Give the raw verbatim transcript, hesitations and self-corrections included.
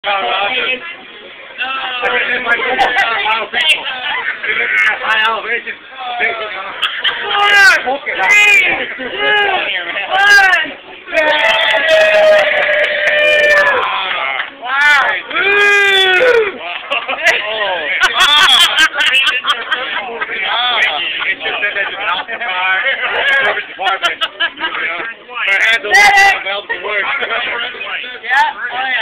High elevation. Four, three, two, one. Wow. Department.